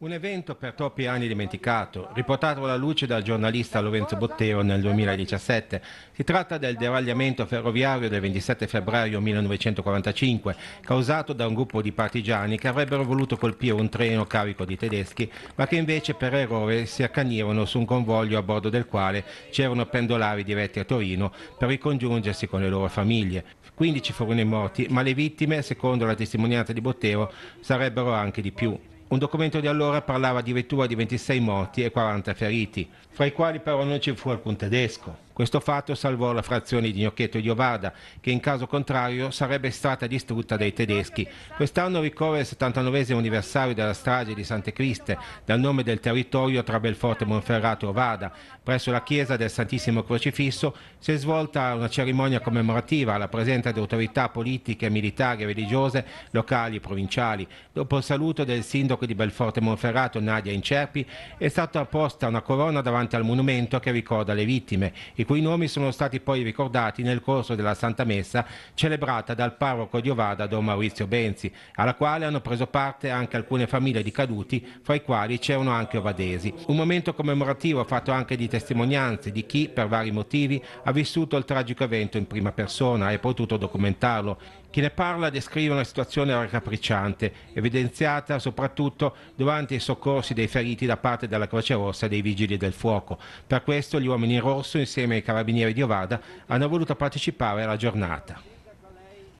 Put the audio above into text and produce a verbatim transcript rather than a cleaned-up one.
Un evento per troppi anni dimenticato, riportato alla luce dal giornalista Lorenzo Bottero nel duemiladiciassette. Si tratta del deragliamento ferroviario del ventisette febbraio millenovecentoquarantacinque, causato da un gruppo di partigiani che avrebbero voluto colpire un treno carico di tedeschi, ma che invece per errore si accanirono su un convoglio a bordo del quale c'erano pendolari diretti a Torino per ricongiungersi con le loro famiglie. quindici furono i morti, ma le vittime, secondo la testimonianza di Bottero, sarebbero anche di più. Un documento di allora parlava addirittura di ventisei morti e quaranta feriti, fra i quali però non ci fu alcun tedesco. Questo fatto salvò la frazione di Gnocchetto di Ovada, che in caso contrario sarebbe stata distrutta dai tedeschi. Quest'anno ricorre il settantanovesimo anniversario della strage di Sante Criste, dal nome del territorio tra Belforte Monferrato e Ovada. Presso la chiesa del Santissimo Crocifisso si è svolta una cerimonia commemorativa alla presenza di autorità politiche, militari e religiose, locali e provinciali. Dopo il saluto del sindaco di Belforte Monferrato, Nadia Incerpi, è stata posta una corona davanti al monumento che ricorda le vittime, i cui nomi sono stati poi ricordati nel corso della Santa Messa celebrata dal parroco di Ovada Don Maurizio Benzi, alla quale hanno preso parte anche alcune famiglie di caduti, fra i quali c'erano anche ovadesi. Un momento commemorativo fatto anche di testimonianze di chi, per vari motivi, ha vissuto il tragico evento in prima persona e potuto documentarlo. Chi ne parla descrive una situazione raccapricciante, evidenziata soprattutto durante i soccorsi dei feriti da parte della Croce Rossa e dei Vigili del Fuoco. Per questo gli uomini in rosso, insieme ai carabinieri di Ovada, hanno voluto partecipare alla giornata.